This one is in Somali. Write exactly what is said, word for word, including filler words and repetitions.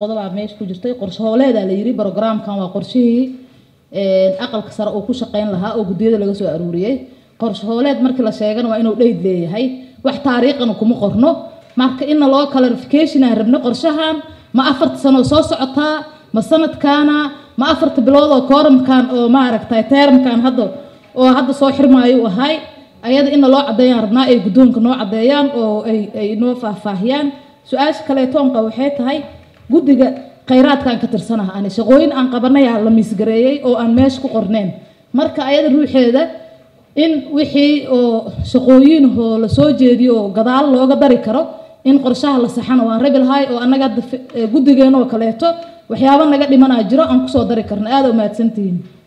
qodobaa meesha ku jirtay qorshe hooleeda la yiri programkan waa qorshihii ee aqalka sare oo ku shaqeyn lahaa oo gudiyada laga soo aruuriyay qorshe hooleed markii la sheegana waa inuu dheyd leeyahay wax taariikhana kuma qorno marka in loo clarification aan rabno qorshahan ma afarta sano soo socotaa ma sanadkaana ma afarta bilood oo kooramkan oo ma aragtay termkan hadda oo hadda soo xirmaayo ahay ayada in loo cadeeyaan rabnaa ay gudoonka noo cadeeyaan oo ay ay noo faahfaahiyaan su'aasha kale toonka waxay tahay gudiga khayraadkan ka tirsanaha aan shaqooyin aan qabanay la misgareeyay oo aan meesh ku qorneen marka ayada ruuxeeda in wixii oo shaqooyin oo la soo jeediyo gadaal looga dari karo in qorshaha la saxano waan rabil hay oo anaga gudigeena oo kaleeto waxyaabo naga dhimanaa jiro aan ku soo dari karno aad u mahadsantiin